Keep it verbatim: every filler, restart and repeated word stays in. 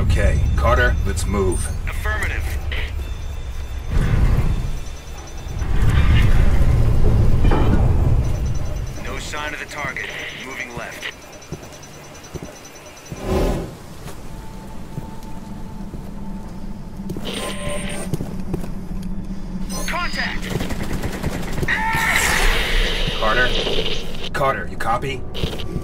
Okay, Carter, let's move. Affirmative. No sign of the target. Moving left. Contact! Carter? Carter, you copy?